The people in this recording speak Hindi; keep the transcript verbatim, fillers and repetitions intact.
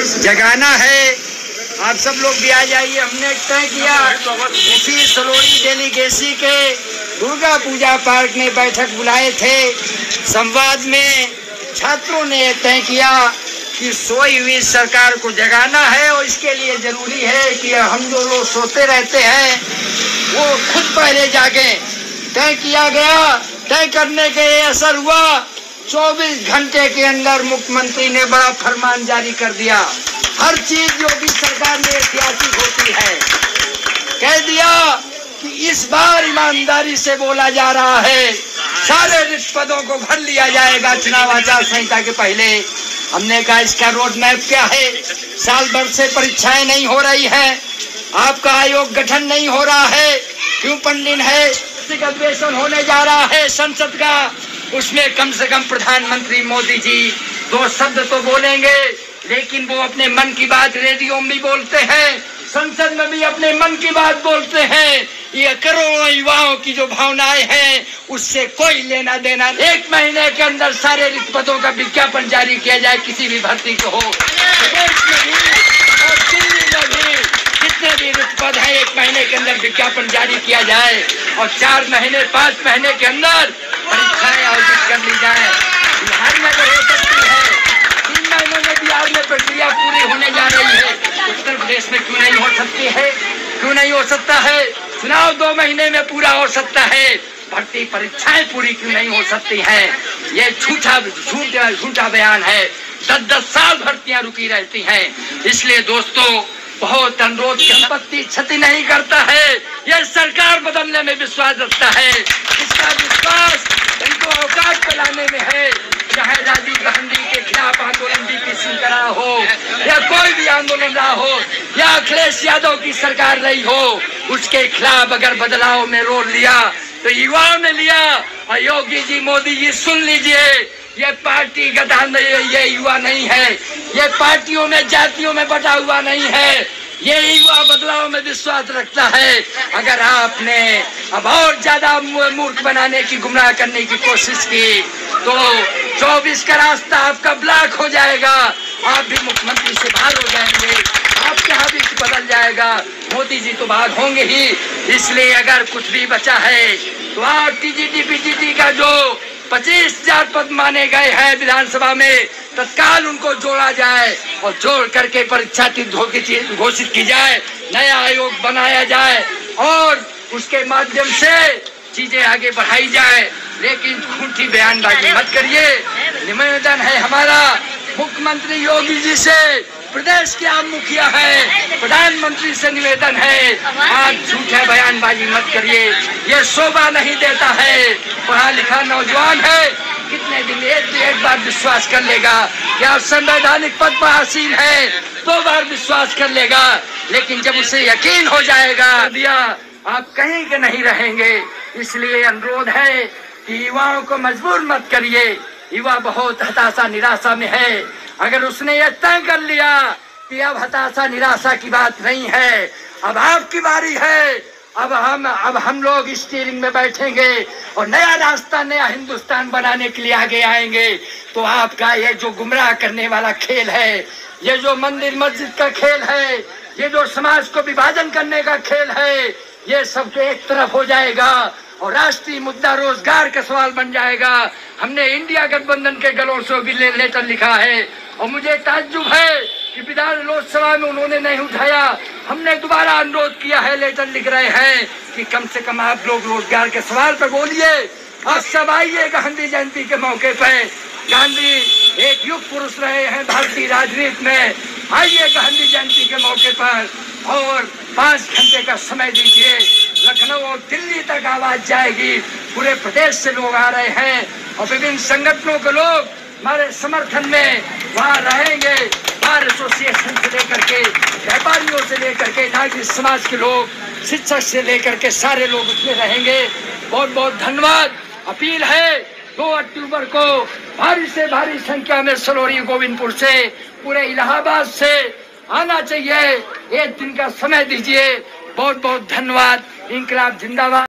जगाना है। आप सब लोग भी आ जाइए। हमने तय किया इसी सलोरी डेलीगेसी के दुर्गा पूजा पार्क में बैठक बुलाए थे। संवाद में छात्रों ने तय किया कि सोई हुई सरकार को जगाना है और इसके लिए जरूरी है कि हम जो लोग सोते रहते हैं वो खुद पहले जागे। तय किया गया। तय करने के असर हुआ चौबीस घंटे के अंदर मुख्यमंत्री ने बड़ा फरमान जारी कर दिया। हर चीज जो भी सरकार में ऐतिहासिक होती है कह दिया कि इस बार ईमानदारी से बोला जा रहा है। सारे रिक्त पदों को भर लिया जाएगा चुनाव आचार संहिता के पहले। हमने कहा इसका रोड मैप क्या है? साल भर से परीक्षाएं नहीं हो रही है, आपका आयोग गठन नहीं हो रहा है, क्यों पंडित है? अधिवेशन होने जा रहा है संसद का, उसमें कम से कम प्रधानमंत्री मोदी जी दो शब्द तो बोलेंगे, लेकिन वो अपने मन की बात रेडियो में भी बोलते हैं, संसद में भी अपने मन की बात बोलते हैं। ये करोड़ों युवाओं की जो भावनाएं हैं उससे कोई लेना देना। एक महीने के अंदर सारे रिक्त पदों का विज्ञापन जारी किया जाए, किसी भी भर्ती को हो, प्रदेश में भी और दिल्ली में भी जितने भी रिक्त पद है एक महीने के अंदर विज्ञापन जारी किया जाए और चार महीने पाँच महीने के अंदर परीक्षाएं आयोजित कर ली जाए। बिहार में तो हो सकती है, तीन महीने में बिहार में प्रक्रिया पूरी होने जा रही है, उत्तर प्रदेश में क्यों नहीं हो सकती है? क्यों नहीं हो सकता है? चुनाव दो महीने में पूरा हो सकता है, भर्ती परीक्षाएं पूरी क्यों नहीं हो सकती हैं? ये झूठा झूठा झूठा बयान है। दस दस साल भर्तियां रुकी रहती हैं। इसलिए दोस्तों बहुत अनुरोध की संपत्ति क्षति नहीं करता है, यह सरकार बदलने में विश्वास रखता है। इसका विश्वास इनको औकात फैलाने में है। चाहे राजीव गांधी के खिलाफ आंदोलन बीपी सिंह का रहा हो या कोई भी आंदोलन रहा हो या अखिलेश यादव की सरकार रही हो, उसके खिलाफ अगर बदलाव में रोल लिया तो युवाओं ने लिया। और योगी जी मोदी जी सुन लीजिए, ये पार्टी गठन ये युवा नहीं है, ये पार्टियों में जातियों में बटा हुआ नहीं है, ये युवा बदलाव में विश्वास रखता है। अगर आपने अब और ज्यादा मूर्ख बनाने की गुमराह करने की कोशिश की तो चौबीस का रास्ता आपका ब्लॉक हो जाएगा, आप भी मुख्यमंत्री से बाहर हो जाएंगे, आपके यहाँ भी बदल जाएगा, मोदी जी तो बाहर होंगे ही। इसलिए अगर कुछ भी बचा है तो आप टीजीटी पीजीटी का जो पच्चीस हजार पद माने गए हैं विधानसभा में, तत्काल उनको जोड़ा जाए और जोड़ करके परीक्षा घोषित की जाए, नया आयोग बनाया जाए और उसके माध्यम से चीजें आगे बढ़ाई जाए। लेकिन झूठी बयानबाजी मत करिए। निवेदन है हमारा मुख्यमंत्री योगी जी से, प्रदेश के आप मुखिया है, प्रधानमंत्री से निवेदन है, आप झूठे बयानबाजी मत करिए, ये शोभा नहीं देता है। पढ़ा लिखा नौजवान है, कितने दिन एक एक बार विश्वास कर लेगा कि आप संवैधानिक पद पर आसीन है, दो बार विश्वास कर लेगा, लेकिन जब उसे यकीन हो जाएगा दिया आप कहीं के नहीं रहेंगे। इसलिए अनुरोध है कि युवाओं को मजबूर मत करिए। युवा बहुत हताशा निराशा में है। अगर उसने यह तय कर लिया कि अब हताशा निराशा की बात नहीं है, अब आपकी बारी है, अब हम अब हम लोग स्टीयरिंग में बैठेंगे और नया रास्ता नया हिंदुस्तान बनाने के लिए आगे आएंगे, तो आपका ये जो गुमराह करने वाला खेल है, ये जो मंदिर मस्जिद का खेल है, ये जो समाज को विभाजन करने का खेल है, ये सब एक तरफ हो जाएगा और राष्ट्रीय मुद्दा रोजगार का सवाल बन जाएगा। हमने इंडिया गठबंधन के गलों से भी ले, लेटर लिखा है और मुझे ताज्जुब है कि विधान लोकसभा में उन्होंने नहीं उठाया। हमने दोबारा अनुरोध किया है, लेटर लिख रहे हैं कि कम से कम आप लोग रोजगार के सवाल पर बोलिए। आप सब आइए गांधी जयंती के मौके पर। गांधी एक युग पुरुष रहे हैं भारतीय राजनीति में, आइए गांधी जयंती के मौके पर और पाँच घंटे का समय दीजिए। लखनऊ और दिल्ली तक आवाज जाएगी, पूरे प्रदेश से लोग आ रहे हैं और विभिन्न संगठनों के लोग हमारे समर्थन में वहाँ रहेंगे। बार एसोसिएशन से लेकर के व्यापारियों से लेकर के नागरिक समाज के लोग, शिक्षक से लेकर के सारे लोग उसमें रहेंगे। बहुत बहुत धन्यवाद। अपील है दो अक्टूबर को भारी से भारी संख्या में सलोरी गोविंदपुर से पूरे इलाहाबाद से आना चाहिए। एक दिन का समय दीजिए। बहुत बहुत धन्यवाद। इंकलाब जिंदाबाद।